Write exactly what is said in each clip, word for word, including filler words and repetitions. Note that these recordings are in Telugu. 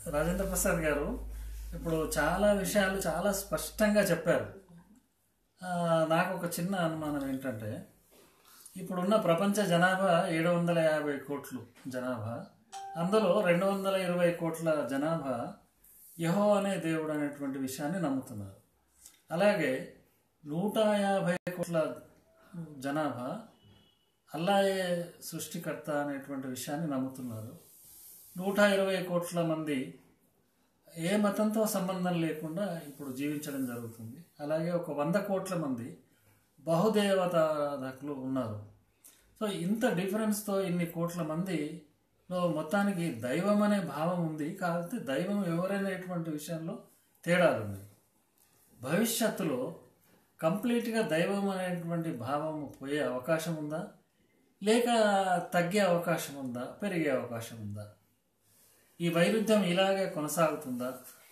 రాజేంద్ర ప్రసాద్ గారు ఇప్పుడు చాలా విషయాలు చాలా స్పష్టంగా చెప్పారు. నాకు ఒక చిన్న అనుమానం ఏంటంటే, ఇప్పుడున్న ప్రపంచ జనాభా ఏడు వందల యాభై కోట్లు జనాభా, అందులో రెండు వందల ఇరవై కోట్ల జనాభా యెహోవా అనే దేవుడు అనేటువంటి విషయాన్ని నమ్ముతున్నారు. అలాగే నూట యాభై కోట్ల జనాభా అల్లాయే సృష్టికర్త అనేటువంటి విషయాన్ని నమ్ముతున్నారు. నూట ఇరవై కోట్ల మంది ఏ మతంతో సంబంధం లేకుండా ఇప్పుడు జీవించడం జరుగుతుంది. అలాగే ఒక వంద కోట్ల మంది బహుదేవతారాధకులు ఉన్నారు. సో ఇంత డిఫరెన్స్తో ఇన్ని కోట్ల మందిలో మొత్తానికి దైవం అనే భావం ఉంది. కాబట్టి దైవం ఎవరనేటువంటి విషయంలో తేడాలు ఉన్నాయి. భవిష్యత్తులో కంప్లీట్గా దైవం అనేటువంటి భావం పోయే అవకాశం ఉందా, లేక తగ్గే అవకాశం ఉందా, పెరిగే అవకాశం ఉందా? ఈ వైరుధ్యం ఇలాగే కొనసాగుతుందా?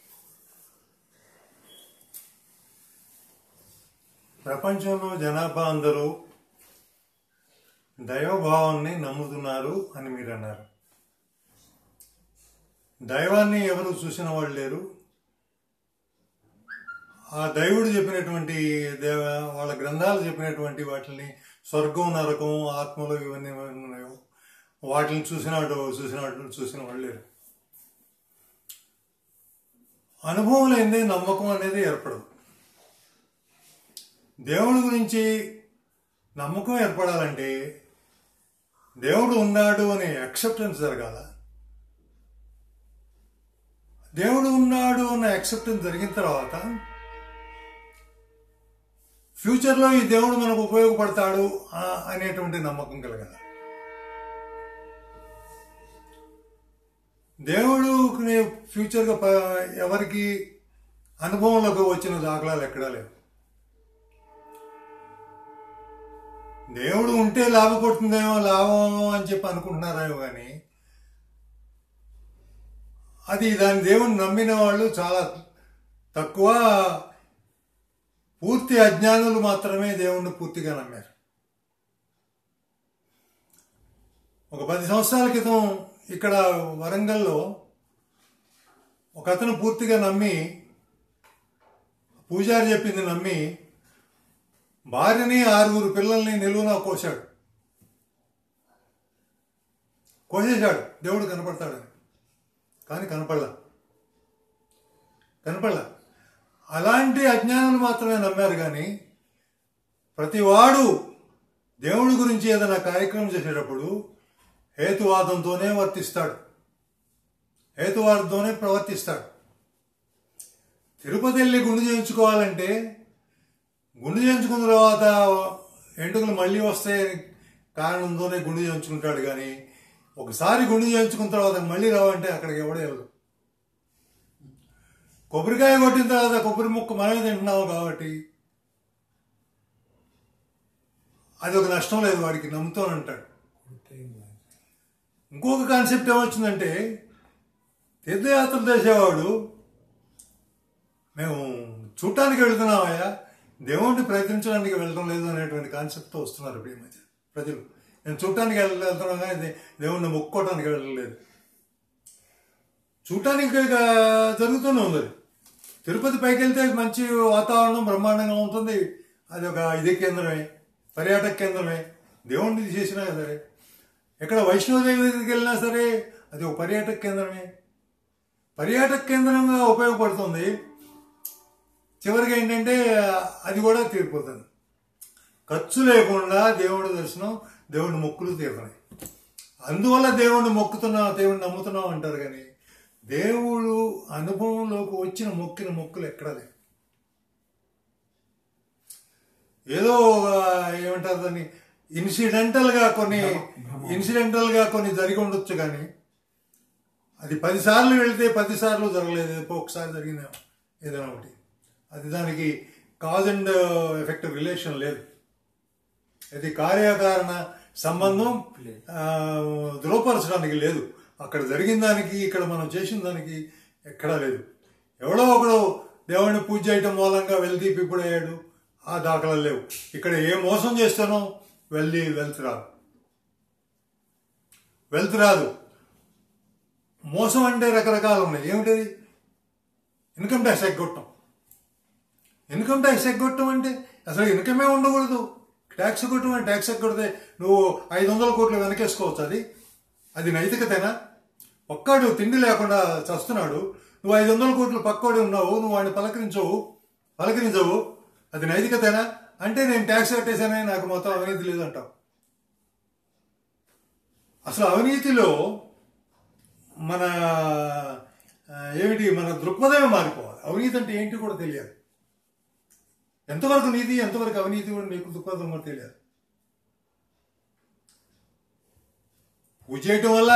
ప్రపంచంలో జనాభా అందరూ దైవభావాన్ని నమ్ముతున్నారు అని మీరు అన్నారు. దైవాన్ని ఎవరు చూసిన వాళ్ళు లేరు. ఆ దైవుడు చెప్పినటువంటి దేవ వాళ్ళ గ్రంథాలు చెప్పినటువంటి వాటిని స్వర్గం, నరకం, ఆత్మలు ఇవన్నీ ఉన్నాయో వాటిని చూసినట్టు చూసిన వాటిని చూసిన వాళ్ళు లేరు. అనుభవం లేనిదే నమ్మకం అనేది ఏర్పడదు. దేవుడి గురించి నమ్మకం ఏర్పడాలంటే దేవుడు ఉన్నాడు అనే యాక్సెప్టెన్స్ జరగాల. దేవుడు ఉన్నాడు అన్న యాక్సెప్టెన్స్ జరిగిన తర్వాత ఫ్యూచర్లో ఈ దేవుడు మనకు ఉపయోగపడతాడు అనేటువంటి నమ్మకం కలగాలి. దేవుడు ఫ్యూచర్గా ఎవరికి అనుభవంలోకి వచ్చిన దాఖలాలు ఎక్కడా లేవు. దేవుడు ఉంటే లాభపడుతుందేమో లాభం అని చెప్పి అనుకుంటున్నారేమో కానీ అది దాని దేవుని నమ్మిన వాళ్ళు చాలా తక్కువ. పూర్తి అజ్ఞానులు మాత్రమే దేవుణ్ణి పూర్తిగా నమ్మారు. ఒక పది సంవత్సరాల క్రితం ఇక్కడ వరంగల్లో ఒక అతను పూర్తిగా నమ్మి, పూజారి చెప్పింది నమ్మి భార్యని ఆరుగురు పిల్లల్ని నిలువునా కోశాడు కోసేశాడు దేవుడు కనపడతాడని. కానీ కనపడలా కనపడలా అలాంటి అజ్ఞానులు మాత్రమే నమ్మారు. కానీ ప్రతివాడు దేవుడి గురించి ఏదైనా కార్యక్రమం చేసేటప్పుడు హేతువాదంతోనే వర్తిస్తాడు హేతువాదంతోనే ప్రవర్తిస్తాడు. తిరుపతి వెళ్ళి గుండు చేయించుకోవాలంటే గుండు చేయించుకున్న తర్వాత ఎంటుకలు మళ్ళీ వస్తే కారణంతోనే గుండు చేయించుకుంటాడు. కానీ ఒకసారి గుండు చేయించుకున్న తర్వాత మళ్ళీ రావంటే అక్కడికి ఎవడే వెళ్ళదు. కొబ్బరికాయ కొట్టిన తర్వాత కొబ్బరి ముక్క మనమే తింటున్నావు కాబట్టి అది ఒక నష్టం లేదు వాడికి, నమ్ముతానంటాడు. ఇంకొక కాన్సెప్ట్ ఏమొచ్చిందంటే, తీర్థయాత్రలు చేసేవాడు మేము చూడటానికి వెళ్తున్నామయ్యా, దేవుణ్ణి ప్రయత్నించడానికి వెళ్ళడం లేదు అనేటువంటి కాన్సెప్ట్తో వస్తున్నారు ఇప్పుడు ఈ మధ్య ప్రజలు. నేను చూడటానికి వెళ్తున్నాను కానీ దేవుణ్ణి మొక్కుకోవటానికి వెళ్ళలేదు. చూడటానికి జరుగుతూనే ఉంది. తిరుపతి పైకి వెళ్తే మంచి వాతావరణం బ్రహ్మాండంగా ఉంటుంది. అది ఒక ఇదే కేంద్రమే, పర్యాటక కేంద్రమే. దేవుణ్ణి చేసినా సరే, ఎక్కడ వైష్ణోదేవి దగ్గరికి వెళ్ళినా సరే అది ఒక పర్యాటక కేంద్రమే. పర్యాటక కేంద్రంగా ఉపయోగపడుతుంది. చివరికి ఏంటంటే అది కూడా తీరిపోతుంది. ఖర్చు లేకుండా దేవుడి దర్శనం, దేవుడి మొక్కులు తీరుతున్నాయి. అందువల్ల దేవుడిని మొక్కుతున్నాం, దేవుడిని నమ్ముతున్నాం అంటారు. కానీ దేవుడు అనుభవంలోకి వచ్చిన మొక్కిన మొక్కులు ఎక్కడా లేవు. ఏదో ఏమంటారు దాన్ని, ఇన్సిడెంటల్గా కొన్ని ఇన్సిడెంటల్గా కొన్ని జరిగి ఉండొచ్చు. కానీ అది పదిసార్లు వెళితే పదిసార్లు జరగలేదు, ఒకసారి జరిగిన ఏదైనా ఒకటి. అది దానికి కాజ్ అండ్ ఎఫెక్ట్ రిలేషన్ లేదు. అది కార్యకారణ సంబంధం ధృవపరచడానికి లేదు. అక్కడ జరిగిన దానికి ఇక్కడ మనం చేసిన దానికి ఎక్కడా లేదు. ఎవడో ఒకడు దేవుడిని పూజ చేయటం మూలంగా వెల్తీ పీపుల్ అయ్యాడు, ఆ దాఖలాలు లేవు. ఇక్కడ ఏ మోసం చేస్తానో వెల్తీ వెల్త్ రాదు వెల్త్ రాదు మోసం అంటే రకరకాలు ఉన్నాయి. ఏమిటది? ఇన్కమ్ ట్యాక్స్ ఎగ్గొట్టడం. ఇన్కమ్ ట్యాక్స్ ఎగ్గొట్టడం అంటే అసలు ఇన్కమే ఉండకూడదు. ట్యాక్స్ కొట్టడం, ట్యాక్స్ ఎగ్గొడితే నువ్వు ఐదు వందల కోట్లు వెనకేసుకోవచ్చు. అది అది నైతికతేనా? ఒక్కడు తిండి లేకుండా చస్తున్నాడు, నువ్వు ఐదు వందల కోట్లు పక్కోడే ఉన్నావు, నువ్వు వాడిని పలకరించవు పలకరించవు అది నైతికతేనా? అంటే నేను ట్యాక్స్ కట్టేశానని నాకు మొత్తం అవినీతి లేదంటావు. అసలు అవినీతిలో మన ఏమిటి మన దృక్పథమే మారిపోవాలి. అవినీతి అంటే ఏంటి కూడా తెలియదు. ఎంతవరకు నీతి, ఎంతవరకు అవినీతి కూడా నీకు దృక్పథం కూడా తెలియదు. పూజ చేయటం వల్ల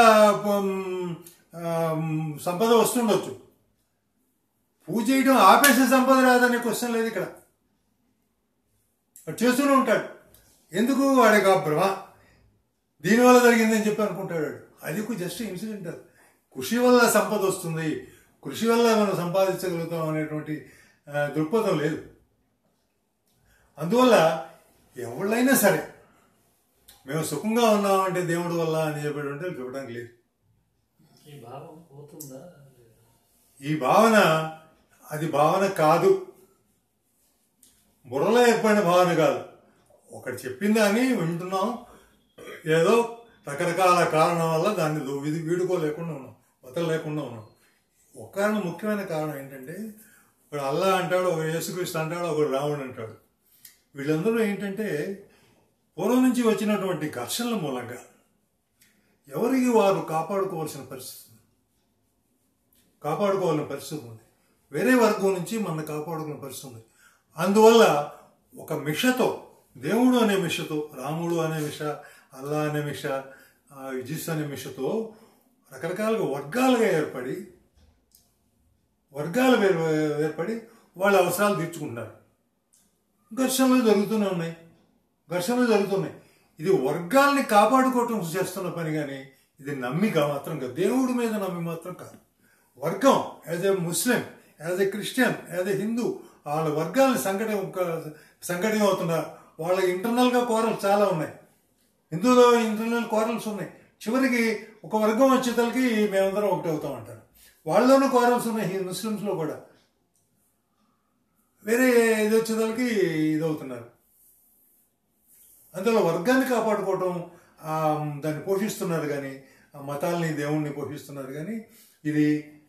సంపద వస్తుండొచ్చు, పూజ చేయడం ఆపేసే సంపద రాదనే క్వశ్చన్ లేదు ఇక్కడ. చేస్తూనే ఉంటాడు. ఎందుకు? వాడికి ఆ భ్రమ, దీనివల్ల జరిగిందని చెప్పి అనుకుంటాడు. అది జస్ట్ ఇన్సిడెంటల్. కృషి వల్ల సంపద వస్తుంది, కృషి వల్ల మనం సంపాదించగలుగుతాం అనేటువంటి దృక్పథం లేదు. అందువల్ల ఎవళ్ళైనా సరే మేము సుఖంగా ఉన్నామంటే దేవుడి వల్ల అని చెప్పి ఉంటే చెప్పడానికి లేదు. ఈ భావం పోతుందా? ఈ భావన అది భావన కాదు, బుర్రలో ఏర్పడిన భావన కాదు. ఒకటి చెప్పిందని వింటున్నాం, ఏదో రకరకాల కారణం వల్ల దాన్ని ఇది వీడుకోలేకుండా ఉన్నాం, వదలలేకుండా ఉన్నాం. ఒక ముఖ్యమైన కారణం ఏంటంటే, ఒకడు అల్లా అంటాడు, ఒక యేసుక్రీస్తు అంటాడు, ఒకడు రాముడు అంటాడు. వీళ్ళందరూ ఏంటంటే పూర్వం నుంచి వచ్చినటువంటి ఘర్షణల మూలంగా ఎవరికి వారు కాపాడుకోవాల్సిన పరిస్థితి కాపాడుకోవాల్సిన పరిస్థితి ఉంది. వేరే వర్గం నుంచి మన కాపాడుకునే పరిస్థితి ఉంది. అందువల్ల ఒక మిషతో, దేవుడు అనే మిషతో, రాముడు అనే మిష, అల్లా అనే మిష, జీసస్ అనే మిషతో రకరకాలుగా వర్గాలుగా ఏర్పడి వర్గాలు ఏర్పడి వాళ్ళ అవసరాలు తీర్చుకుంటున్నారు. ఘర్షణలు జరుగుతూనే ఉన్నాయి, ఘర్షణలు జరుగుతున్నాయి. ఇది వర్గాల్ని కాపాడుకోవటం చేస్తున్న పని, కానీ ఇది నమ్మిక మాత్రం కాదు, దేవుడి మీద నమ్మి మాత్రం కాదు. వర్గం as a Muslim, as a Christian, as a Hindu, వాళ్ళ వర్గాలని సంఘటన సంఘటన అవుతున్నారు. వాళ్ళ ఇంటర్నల్గా కోరల్స్ చాలా ఉన్నాయి, హిందూలో ఇంటర్నల్ కోరల్స్ ఉన్నాయి. చివరికి ఒక వర్గం వచ్చేతలకి మేమందరం ఒకటి అవుతామంటారు. వాళ్ళలోనూ కోరల్స్ ఉన్నాయి, ముస్లిమ్స్లో కూడా. వేరే ఇది వచ్చేతలకి ఇది అవుతున్నారు. అందులో వర్గాన్ని కాపాడుకోవటం, దాన్ని పోషిస్తున్నారు కానీ, మతాల్ని దేవుణ్ణి పోషిస్తున్నారు కానీ, ఇది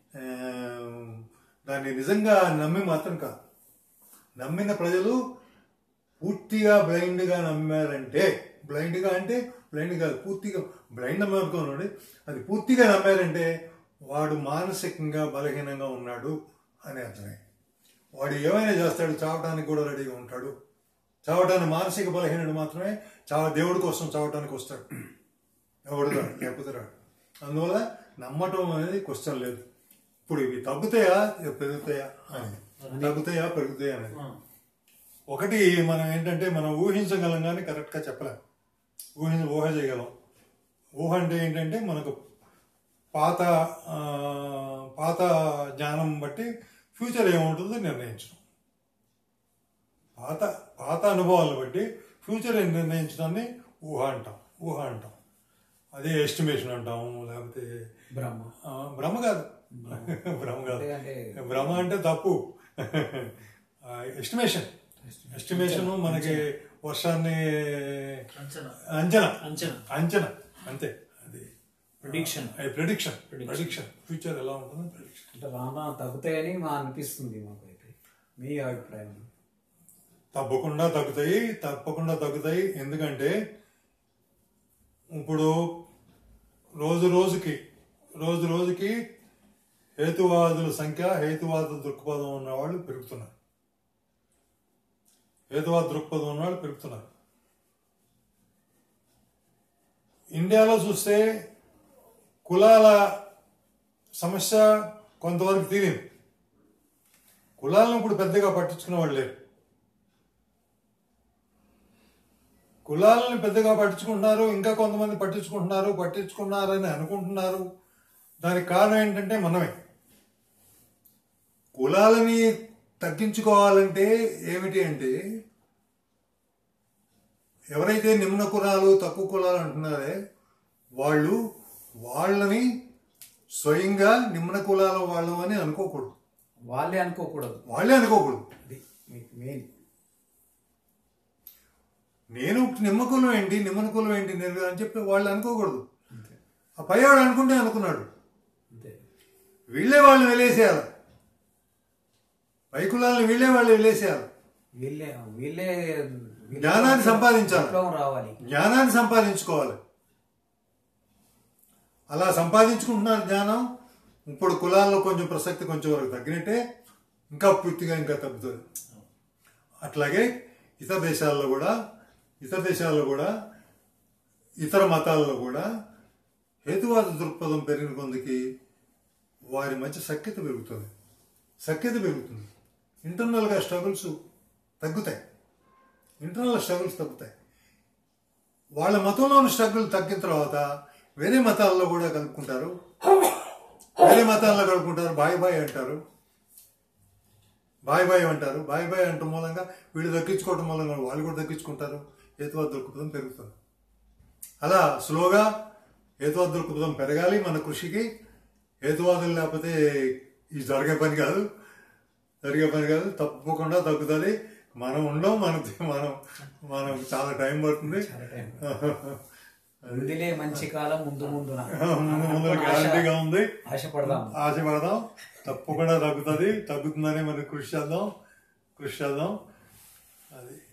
దాన్ని నిజంగా నమ్మి మాత్రం కాదు. నమ్మిన ప్రజలు పూర్తిగా బ్లైండ్గా నమ్మారంటే, బ్లైండ్గా అంటే బ్లైండ్ కాదు, పూర్తిగా బ్లైండ్ నమ్మకం, అది పూర్తిగా నమ్మారంటే వాడు మానసికంగా బలహీనంగా ఉన్నాడు అని అర్థమే. వాడు ఏమైనా చేస్తాడు, చావటానికి కూడా రెడీగా ఉంటాడు. చావటానికి మానసిక బలహీనుడు మాత్రమే చావ దేవుడి కోసం చావటానికి వస్తాడు, ఎవడు రాడు, లేకపోతే రాడు. అందువల్ల నమ్మటం అనేది క్వశ్చన్ లేదు. ఇప్పుడు ఇవి తగ్గుతాయా పెరుగుతాయా అనేది, తగ్గుతాయా పెరుగుతాయా అనేది ఒకటి మనం ఏంటంటే మనం ఊహించగలం కానీ కరెక్ట్గా చెప్పలేం. ఊహించ ఊహ చేయగలం. ఊహ అంటే ఏంటంటే మనకు పాత పాత జ్ఞానం బట్టి ఫ్యూచర్ ఏముంటుందో నిర్ణయించడం, పాత పాత అనుభవాలను బట్టి ఫ్యూచర్ నిర్ణయించడాన్ని ఊహ అంటాం ఊహ అంటాం అదే ఎస్టిమేషన్ అంటాము. లేకపోతే బ్రహ్మ బ్రహ్మ కాదు బ్రహ్మ కాదు బ్రహ్మ అంటే తప్పు. ఎస్టిమేషన్ ఎస్టిమేషన్ మనకి వర్షాన్ని అంచనా అంచనా అంచనా అంతే. అది ప్రిడిక్షన్ ప్రిడిక్షన్ ప్రిడిక్షన్ ఫ్యూచర్ ఎలా ఉంటుందో ప్రిడిక్షన్. అంటే రామ తగ్గుతాయని మా అనిపిస్తుంది మాకైతే. మీ అభిప్రాయం? తప్పకుండా తగ్గుతాయి, తప్పకుండా తగ్గుతాయి. ఎందుకంటే ఇప్పుడు రోజు రోజుకి రోజు రోజుకి హేతువాదుల సంఖ్య, హేతువాద దృక్పథం ఉన్నవాళ్ళు పెరుగుతున్నారు. హేతువాద దృక్పథం ఉన్నవాళ్ళు పెరుగుతున్నారు. ఇండియాలో చూస్తే కులాల సమస్య కొంతవరకు తీరింది. కులాలను ఇప్పుడు పెద్దగా పట్టించుకునే వాళ్ళు లేరు. కులాలను పెద్దగా పట్టించుకుంటున్నారు, ఇంకా కొంతమంది పట్టించుకుంటున్నారు, పట్టించుకున్నారని అనుకుంటున్నారు. దానికి కారణం ఏంటంటే మనమే. కులాలని తగ్గించుకోవాలంటే ఏమిటి అంటే, ఎవరైతే నిమ్న కులాలు తక్కువ కులాలు అంటున్నారే వాళ్ళు వాళ్ళని స్వయంగా నిమ్న కులాల వాళ్ళు అని అనుకోకూడదు. వాళ్ళే అనుకోకూడదు. వాళ్ళే అనుకోకూడదు. అది మీకు మెయిన్. నేను నిమ్మ కులం ఏంటి, నిమ్మన కులం ఏంటి నేను అని చెప్పి వాళ్ళు అనుకోకూడదు. ఆ పైవాడు అనుకుంటే అనుకున్నాడు. వీళ్ళే వాళ్ళు వెలేసేయాలి, పై కులాలను వీళ్ళే వాళ్ళు వెలేసేయాలి. వీళ్ళే వీళ్ళే జ్ఞానాన్ని సంపాదించాలి, రావాలి, జ్ఞానాన్ని సంపాదించుకోవాలి. అలా సంపాదించుకుంటున్నారు జ్ఞానం. ఇప్పుడు కులాల్లో కొంచెం ప్రసక్తి కొంచెం వరకు తగ్గినట్టే, ఇంకా పూర్తిగా ఇంకా తగ్గుతుంది. అట్లాగే ఇతర దేశాల్లో కూడా ఇతర దేశాల్లో కూడా ఇతర మతాల్లో కూడా హేతువాద దృక్పథం పెరిగిన కొందికి వారి మధ్య సఖ్యత పెరుగుతుంది, సఖ్యత పెరుగుతుంది. ఇంటర్నల్గా స్ట్రగుల్స్ తగ్గుతాయి, ఇంటర్నల్ స్ట్రగుల్స్ తగ్గుతాయి. వాళ్ళ మతంలోని స్ట్రగుల్ తగ్గిన తర్వాత వేరే మతాల్లో కూడా కలుపుకుంటారు, వేరే మతాల్లో కలుపుకుంటారు. బాయ్ బాయ్ అంటారు, బాయ్ బాయ్ అంటారు. బాయ్ బాయ్ అంటూ మూలంగా వీళ్ళు దక్కించుకోవటం మూలంగా వాళ్ళు కూడా దక్కించుకుంటారు. హేతువాద దృక్పథం పెరుగుతుంది. అలా స్లోగా హేతువాద దృక్పథం పెరగాలి మన కృషికి. హేతువాదులు లేకపోతే ఇది జరిగే పని కాదు, జరిగే పని కాదు. తప్పకుండా తగ్గుతుంది. మనం ఉండం, మనం మనం మనం చాలా టైం పడుతుంది. ముందులే మంచి కాలం ముందు ముందు ముందు ముందు గ్యారంటీగా ఉంది. ఆశపడదాం ఆశపడదాం తప్పకుండా తగ్గుతుంది. తగ్గుతుందని మనం కృషి చేద్దాం, కృషి చేద్దాం. అది